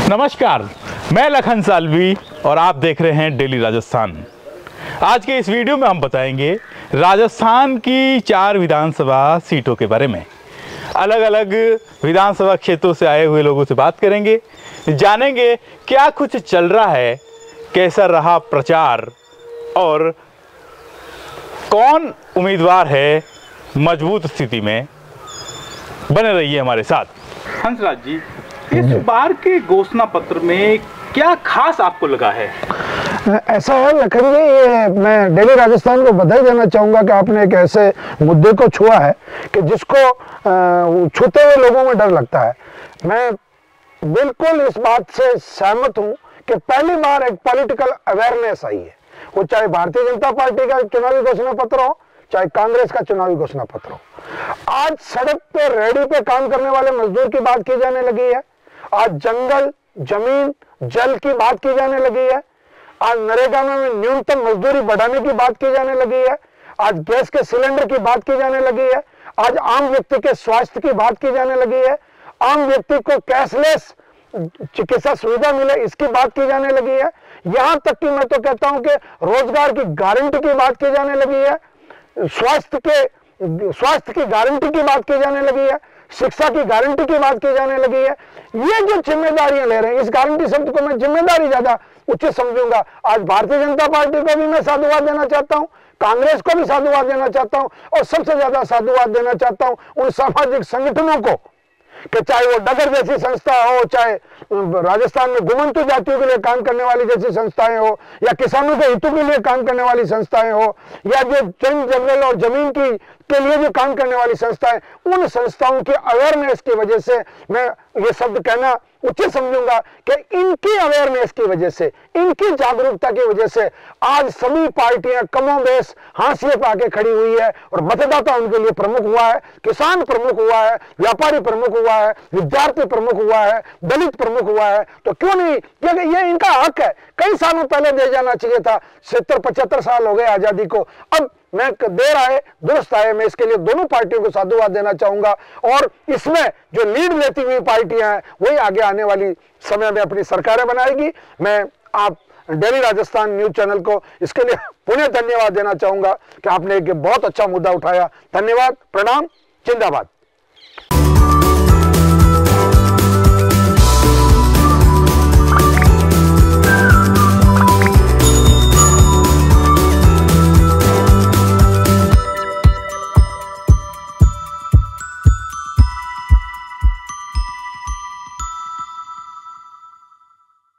नमस्कार, मैं लखन सालवी और आप देख रहे हैं डेली राजस्थान। आज के इस वीडियो में हम बताएंगे राजस्थान की 4 विधानसभा सीटों के बारे में। अलग अलग विधानसभा क्षेत्रों से आए हुए लोगों से बात करेंगे, जानेंगे क्या कुछ चल रहा है, कैसा रहा प्रचार और कौन उम्मीदवार है मजबूत स्थिति में। बने रहिए हमारे साथ। हंसराज जी, इस बार के घोषणा पत्र में क्या खास आपको लगा है? ऐसा है लखन जी, ये मैं डेली राजस्थान को बधाई देना चाहूँगा कि आपने एक ऐसे मुद्दे को छुआ है कि जिसको छूते हुए लोगों में डर लगता है। मैं बिल्कुल इस बात से सहमत हूँ कि पहली बार एक पॉलिटिकल अवेयरनेस आई है, वो चाहे भारतीय जनता पार्टी का चुनावी घोषणा पत्र हो, चाहे कांग्रेस का चुनावी घोषणा पत्र हो। आज सड़क पे रेहड़ी पे काम करने वाले मजदूर की बात की जाने लगी है, आज जंगल जमीन जल की बात की जाने लगी है, आज नरेगा में न्यूनतम मजदूरी बढ़ाने की बात की जाने लगी है, आज गैस के सिलेंडर की बात की जाने लगी है, आज आम व्यक्ति के स्वास्थ्य की बात की जाने लगी है, आम व्यक्ति को कैशलेस चिकित्सा सुविधा मिले इसकी बात की जाने लगी है। यहां तक कि मैं तो कहता हूं कि रोजगार की गारंटी की बात की जाने लगी है, स्वास्थ्य की गारंटी की बात की जाने लगी है, शिक्षा की गारंटी की बात की जाने लगी है। ये जो जिम्मेदारियां ले रहे हैं, इस गारंटी शब्द को मैं जिम्मेदारी ज्यादा उचित समझूंगा। आज भारतीय जनता पार्टी को भी मैं साधुवाद देना चाहता हूं, कांग्रेस को भी साधुवाद देना चाहता हूं और सबसे ज्यादा साधुवाद देना चाहता हूं उन सामाजिक संगठनों को कि चाहे वो डगर जैसी संस्था हो, चाहे राजस्थान में घुमंतु जातियों के लिए काम करने वाली जैसी संस्थाएं हो, या किसानों के हितों के लिए काम करने वाली संस्थाएं हो, या जो जंगल और जमीन के लिए जो काम करने वाली संस्थाएं, उन संस्थाओं की अवेयरनेस की वजह से मैं ये शब्द कहना उचित समझूंगा कि इनकी अवेयरनेस की वजह से, इनकी जागरूकता की वजह से आज सभी पार्टियां कमोबेश हाशिए पे आके खड़ी हुई है और मतदाता उनके लिए प्रमुख हुआ है, किसान प्रमुख हुआ है, व्यापारी प्रमुख हुआ है, विद्यार्थी प्रमुख हुआ है, दलित प्रमुख हुआ है। तो क्यों नहीं, क्योंकि ये इनका हक है। कई सालों पहले दे जाना चाहिए था, 70-75 साल हो गए आजादी को, अब मैं देर आए दुरुस्त आए। मैं इसके लिए दोनों पार्टियों को साधुवाद देना चाहूंगा और इसमें जो लीड लेती हुई पार्टियां हैं वही आगे आने वाली समय में अपनी सरकारें बनाएगी। मैं आप डेली राजस्थान न्यूज चैनल को इसके लिए पुनः धन्यवाद देना चाहूंगा कि आपने एक बहुत अच्छा मुद्दा उठाया। धन्यवाद, प्रणाम, जिंदाबाद।